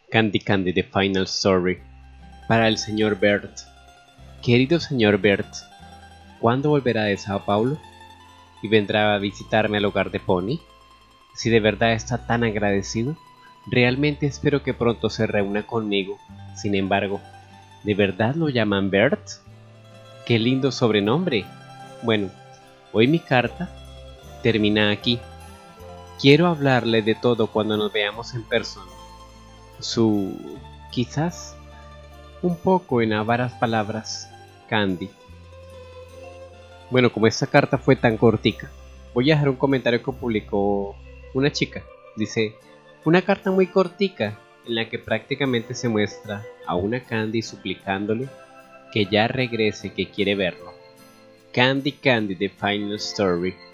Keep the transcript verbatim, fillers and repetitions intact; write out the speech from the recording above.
Candy Candy The Final Story. Para el señor Bert. Querido señor Bert, ¿cuándo volverá de Sao Paulo? ¿Y vendrá a visitarme al hogar de Pony? Si de verdad está tan agradecido, realmente espero que pronto se reúna conmigo. Sin embargo, ¿de verdad lo llaman Bert? ¡Qué lindo sobrenombre! Bueno, hoy mi carta termina aquí. Quiero hablarle de todo cuando nos veamos en persona. Su... quizás un poco en avaras palabras, Candy. Bueno, como esta carta fue tan cortica, voy a dejar un comentario que publicó una chica. Dice, una carta muy cortica en la que prácticamente se muestra a una Candy suplicándole que ya regrese, que quiere verlo. Candy Candy The Final Story.